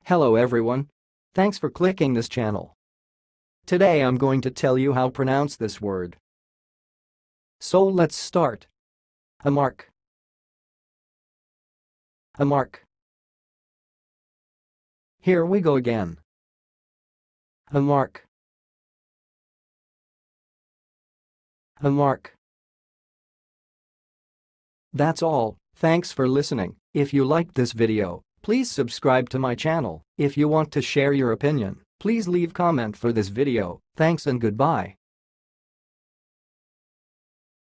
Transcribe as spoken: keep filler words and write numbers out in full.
Hello everyone. Thanks for clicking this channel. Today I'm going to tell you how to pronounce this word. So let's start. Amarc. Amarc. Here we go again. Amarc. Amarc. That's all. Thanks for listening. If you liked this video, please subscribe to my channel. If you want to share your opinion, please leave comment for this video. Thanks and goodbye.